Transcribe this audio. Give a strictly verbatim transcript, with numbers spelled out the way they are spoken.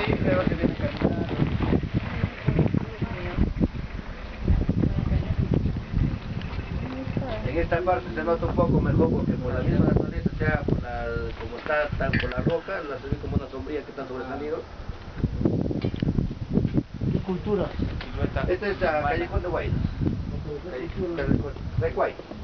creo que tiene calidad. En esta parte se nota un poco mejor porque por la misma naturaleza, sea por la, como está tan por la roca, la se ve como una sombría que está sobresalido. ¿Qué cultura? Este es uh, Callejón de Guaynas. Callejón de Guaynas.